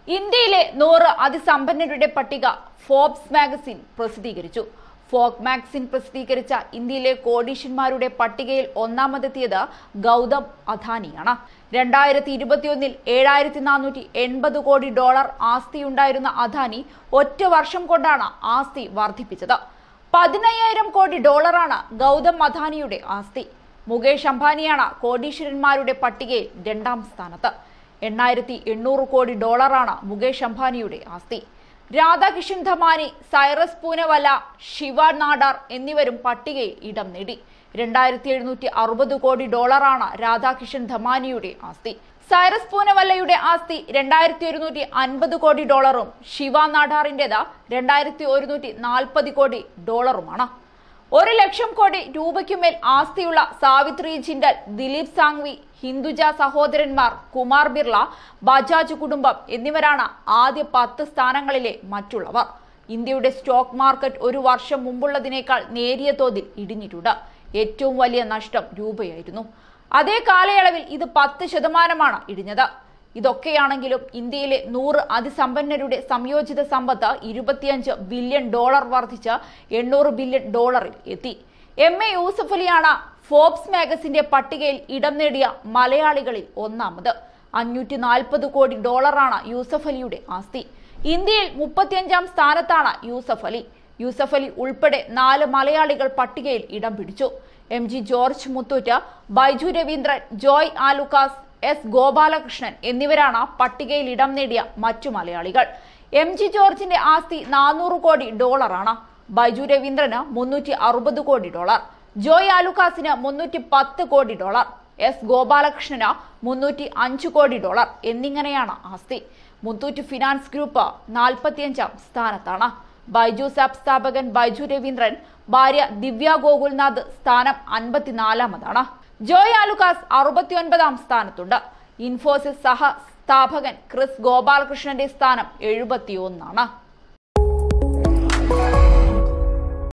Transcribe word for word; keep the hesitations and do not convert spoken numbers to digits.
ഇന്ത്യയിലെ നൂറ് അതിസമ്പന്നരുടെ പട്ടിക ഫോർബ്സ് മാഗസിൻ പ്രസിദ്ധീകരിച്ചു. ഫോർബ്സ് മാഗസിൻ പ്രസിദ്ധീകരിച്ച ഇന്ത്യയിലെ കോടീശ്വരന്മാരുടെ പട്ടികയിൽ ഒന്നാമതെത്തിയത് ഗൗതം അദാനിയാണ്. രണ്ടായിരത്തി ഇരുപത്തിയൊന്നിൽ ഏഴായിരത്തി നാനൂറ്റി എൺപത് കോടി ഡോളർ ആസ്തിയുണ്ടായിരുന്ന അദാനി ഒറ്റ വർഷം കൊണ്ടാണ് ആസ്തി വർദ്ധിപ്പിച്ചത്. പതിനയ്യായിരം കോടി ഡോളറാണ് ഗൗതം അദാനിയുടെ ആസ്തി. മുകേഷ് അംബാനിയാണ് കോടീശ്വരന്മാരുടെ പട്ടികയിൽ രണ്ടാം സ്ഥാനത്ത്. എണ്ണായിരത്തി എണ്ണൂറ് കോടി ഡോളറാണ് മുകേഷ് അംബാനിയുടെ ആസ്തി. രാധാകിഷൻ ധമാനി, സൈറസ് പൂനവല്ല, ശിവ നാടാർ എന്നിവരും പട്ടികയിൽ ഇടം നേടി. രണ്ടായിരത്തി എഴുന്നൂറ്റി അറുപത് കോടി ഡോളറാണ് രാധാകിഷൻ ധമാനിയുടെ ആസ്തി. സൈറസ് പൂനവല്ലയുടെ ആസ്തി രണ്ടായിരത്തി ഒരുന്നൂറ്റി അൻപത് കോടി ഡോളറും ശിവ നാടാറിന്റേത് രണ്ടായിരത്തി ഒരുന്നൂറ്റി നാൽപ്പത് കോടി ഡോളറുമാണ്. ഒരു ലക്ഷം കോടി രൂപയ്ക്കുമേൽ ആസ്തിയുള്ള സാവിത്രി ജിൻഡൽ, ദിലീപ് സാങ്വി, ഹിന്ദുജ സഹോദരന്മാർ, കുമാർ ബിർള, ബജാജ് കുടുംബം എന്നിവരാണ് ആദ്യ പത്ത് സ്ഥാനങ്ങളിലെ മറ്റുള്ളവർ. ഇന്ത്യയുടെ സ്റ്റോക്ക് മാർക്കറ്റ് ഒരു വർഷം മുമ്പുള്ളതിനേക്കാൾ നേരിയ തോതിൽ ഇടിഞ്ഞിട്ടുണ്ട്. ഏറ്റവും വലിയ നഷ്ടം രൂപയായിരുന്നു. അതേ കാലയളവിൽ ഇത് പത്ത് ശതമാനമാണ് ഇടിഞ്ഞത്. ഇതൊക്കെയാണെങ്കിലും ഇന്ത്യയിലെ നൂറ് അതിസമ്പന്നരുടെ സംയോജിത സമ്പത്ത് ഇരുപത്തിയഞ്ച് ബില്യൺ ഡോളർ വർദ്ധിച്ച് എണ്ണൂറ് ബില്യൺ ഡോളറിൽ എത്തി. എം എ യൂസഫ് അലിയാണ് ഫോർബ്സ് മാഗസിന്റെ പട്ടികയിൽ ഇടം നേടിയ മലയാളികളിൽ ഒന്നാമത്. അഞ്ഞൂറ്റി നാൽപ്പത് കോടി ഡോളറാണ് യൂസഫ് അലിയുടെ ആസ്തി. ഇന്ത്യയിൽ മുപ്പത്തിയഞ്ചാം സ്ഥാനത്താണ് യൂസഫ് അലി. യൂസഫ് അലി ഉൾപ്പെടെ നാല് മലയാളികൾ പട്ടികയിൽ ഇടം പിടിച്ചു. M G George Muthoot, Byju Raveendran, Joy Alukkas, S Gopalakrishnan എന്നിവരാണ് പട്ടികയിൽ ഇടം നേടിയ മറ്റു മലയാളികൾ. എം ജി ജോർജിന്റെ ആസ്തി നാനൂറ് കോടി ഡോളറാണ്. ബൈജു രവീന്ദ്രന് മുന്നൂറ്റി അറുപത് കോടി ഡോളർ, ജോയ് ആലുക്കാസിന് മുന്നൂറ്റി പത്ത് കോടി ഡോളർ, എസ് ഗോപാലകൃഷ്ണന് മുന്നൂറ്റി അഞ്ച് കോടി ഡോളർ എന്നിങ്ങനെയാണ് ആസ്തി. മുത്തൂറ്റ് ഫിനാൻസ് ഗ്രൂപ്പ് നാൽപ്പത്തിയഞ്ചാം സ്ഥാനത്താണ്. ബൈജു സാപ്പ് സ്ഥാപകൻ ബൈജു രവീന്ദ്രൻ, ഭാര്യ ദിവ്യ ഗോകുൽനാഥ് സ്ഥാനം അൻപത്തിനാലാമതാണ്. ജോയ് ആലുക്കാസ് അറുപത്തിയൊൻപതാം സ്ഥാനത്തുണ്ട്. ഇൻഫോസിസ് സഹ സ്ഥാപകൻ ക്രിസ് ഗോപാലകൃഷ്ണന്റെ സ്ഥാനം എഴുപത്തിയൊന്നാണ്.